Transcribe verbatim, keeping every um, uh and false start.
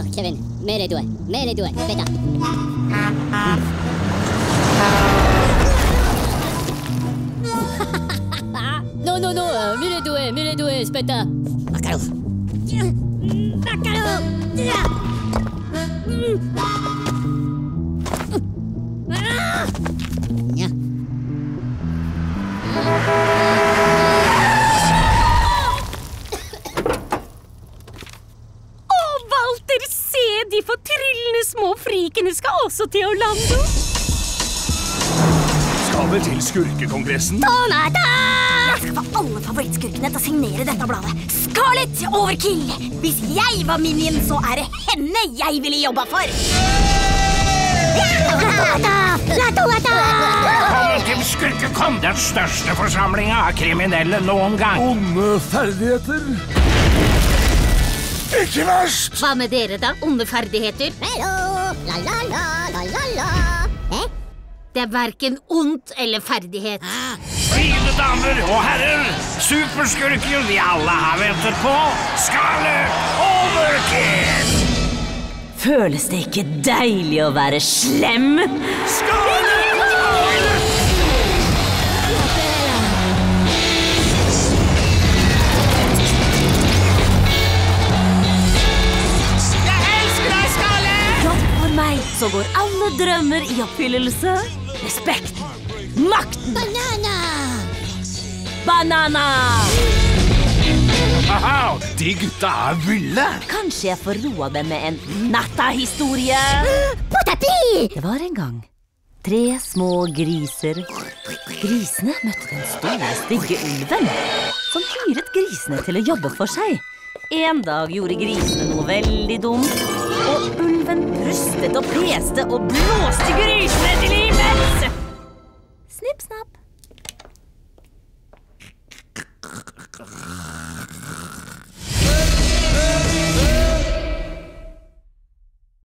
Kevin, mer due, mer due, aspetta. No, no, no, mer due, mer due, aspetta. Maccaro. Maccaro. Ja. De fortryllende små frikene skal også til Orlando. Skal vi til skurkekongressen? Donata! Jeg skal få alle favorittskurkene til å signere dette bladet. Scarlet Overkill! Hvis jeg var Minion, så er det henne jeg ville jobba for. Velkommen til Skurkekon, den største forsamlingen av kriminelle noen gang. Onde ferdigheter. Ikke verst! Hva med dere da, onde ferdigheter? Hello, la la la, la la la. Hæ? Det er hverken ondt eller ferdighet. Fine damer og herrer, superskurken vi alle har ventet på, Scarlet Overkill! Føles det ikke deilig å være slem? Scarlet! Så går alle drømmer i oppfyllelse. Respekt, makten. Banana! Banana! Haha, de gutta er ville. Kanskje jeg får roa dem med en natta-historie. Potapi! Det var en gang tre små griser. Grisene møtte den store, stygge ulven, som hyret grisene til å jobbe for seg. En dag gjorde grisene noe veldig dumt, og ulven prustet og peste og blåste grisene til himmels. Snipp, snapp.